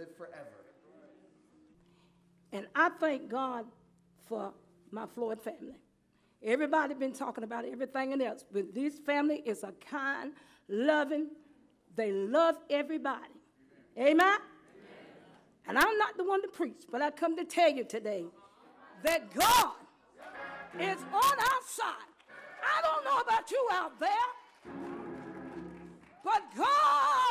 live forever. And I thank God for my Floyd family. Everybody been talking about everything and else, but this family is a kind, loving, they love everybody. Amen? Amen? And I'm not the one to preach, but I come to tell you today that God is on our side. I don't know about you out there, but God